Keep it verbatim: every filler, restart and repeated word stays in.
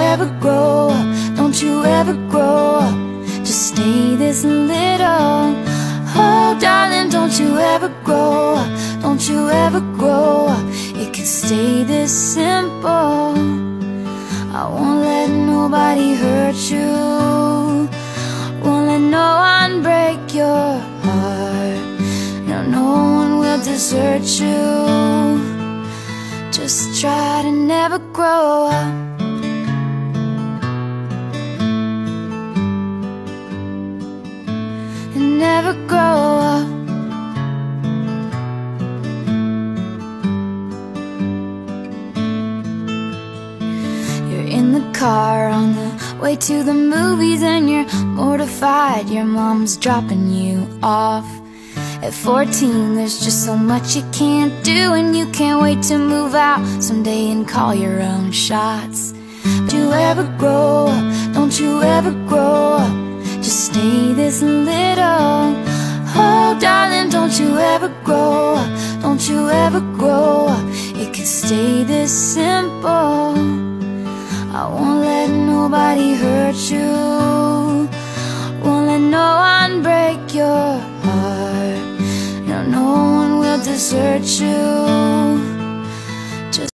ever grow up, don't you ever grow up, just stay this little. Oh darling, don't you ever grow up, don't you ever grow up, it could stay this simple. I won't let nobody hurt you, won't let no one break your heart. No, no one will desert you, just try to never grow up. And never grow up. You're in the car on the way to the movies and you're mortified your mom's dropping you off. At fourteen, there's just so much you can't do, and you can't wait to move out someday and call your own shots. Don't you ever grow up, don't you ever grow up, just stay this little. Oh darling, don't you ever grow up, don't you ever grow up, it could stay this simple. I won't let nobody hurt you,